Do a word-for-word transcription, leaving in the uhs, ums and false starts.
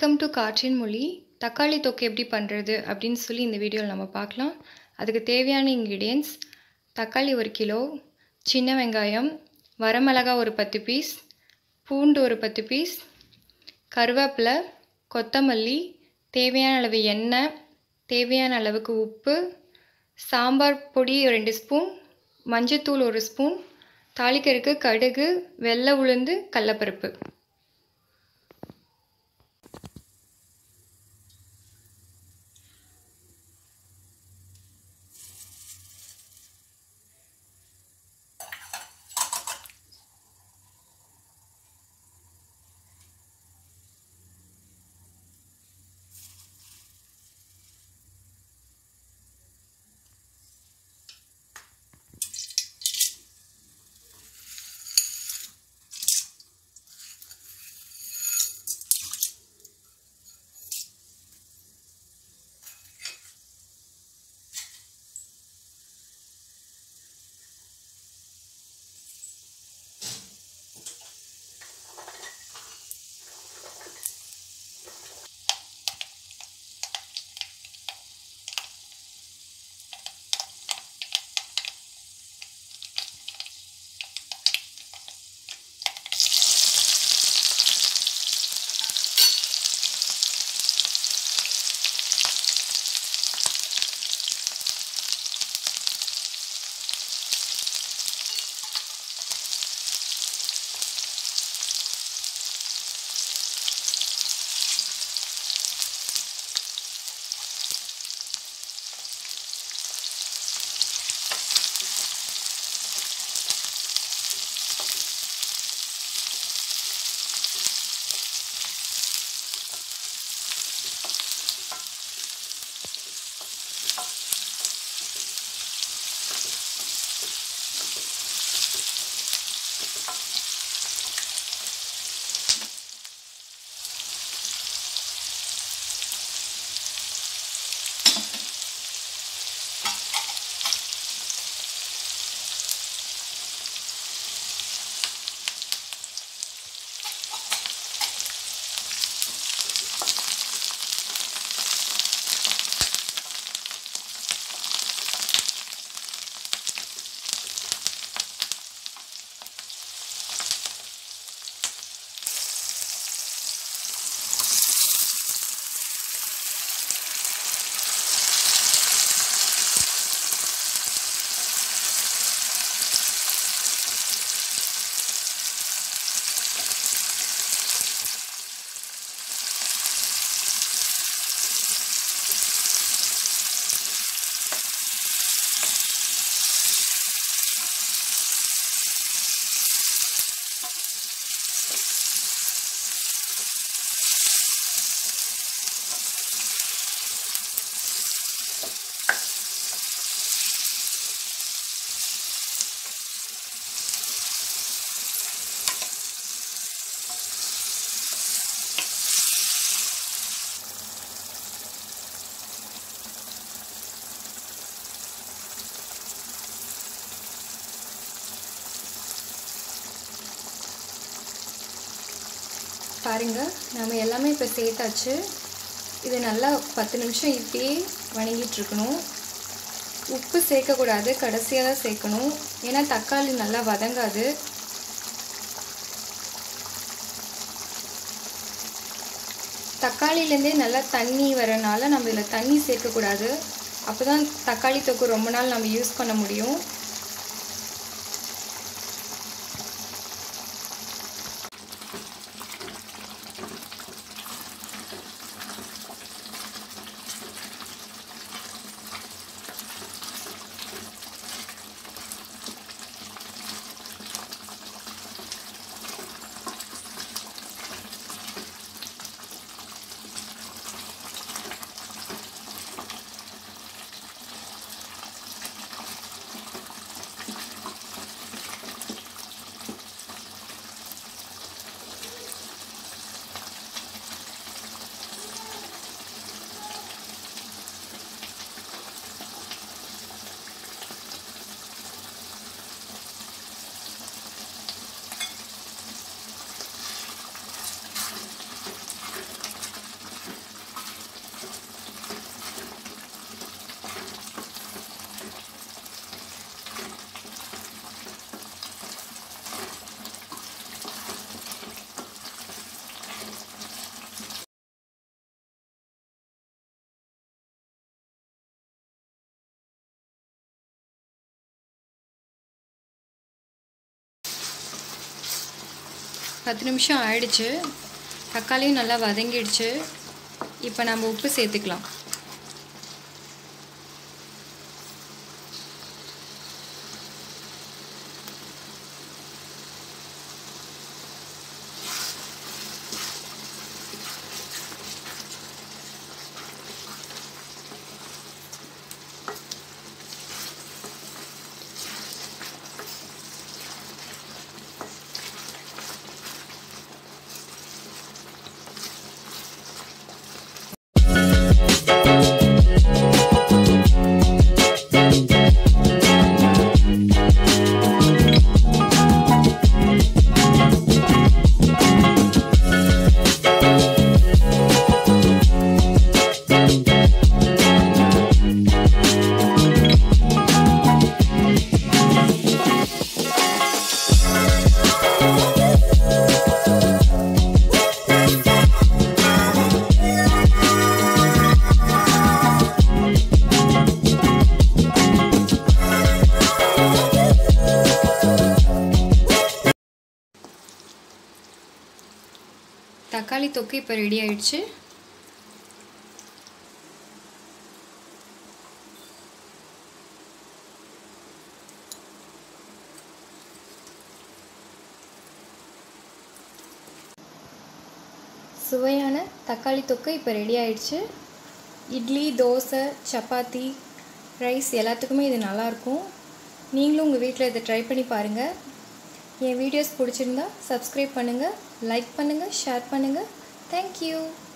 Welcome to காற்றின் மொழி. தக்காளி தொக்கு எப்படி பண்ணுறது அப்படின்னு சொல்லி இந்த வீடியோவில் நம்ம பார்க்கலாம். அதுக்கு தேவையான இன்க்ரீடியன்ஸ்: தக்காளி ஒரு கிலோ, சின்ன வெங்காயம், வரமிளகாய் ஒரு பத்து பீஸ், பூண்டு ஒரு பத்து பீஸ், கருவேப்பிலை, கொத்தமல்லி, தேவையான அளவு எண்ணெய், தேவையான அளவுக்கு உப்பு, சாம்பார் பொடி ரெண்டு ஸ்பூன், மஞ்சத்தூள் ஒரு ஸ்பூன், தாளிக்கிறதுக்கு கடுகு, வெள்ளை உளுந்து, கடலைப்பருப்பு. பாருங்கள், நம்ம எல்லாமே இப்போ சேர்த்தாச்சு. இது நல்லா பத்து நிமிஷம் இப்படியே வணங்கிட்டுருக்கணும். உப்பு சேர்க்கக்கூடாது, கடைசியாக தான் சேர்க்கணும். ஏன்னா தக்காளி நல்லா வதங்காது. தக்காளிலேருந்தே நல்லா தண்ணி வரனால நம்ம இதில் தண்ணி சேர்க்கக்கூடாது. அப்போ தான் தக்காளி தொக்கு ரொம்ப நாள் நம்ம யூஸ் பண்ண முடியும். பத்து நிமிஷம் ஆயிடுச்சு. தக்காளியும் நல்லா வதங்கிடுச்சு. இப்போ நம்ம உப்பு சேர்த்துக்கலாம். தக்காளி தொக்கு இப்போ ரெடி ஆயிடுச்சு. சுவையான தக்காளி தொக்கு இப்போ ரெடி ஆயிடுச்சு. இட்லி, தோசை, சப்பாத்தி, ரைஸ் எல்லாத்துக்குமே இது நல்லாயிருக்கும். நீங்களும் உங்கள் வீட்டில் இதை ட்ரை பண்ணி பாருங்கள். என் வீடியோஸ் பிடிச்சிருந்தா சப்ஸ்கிரைப் பண்ணுங்கள், லைக் பண்ணுங்கள், ஷேர் பண்ணுங்கள். தேங்க்யூ.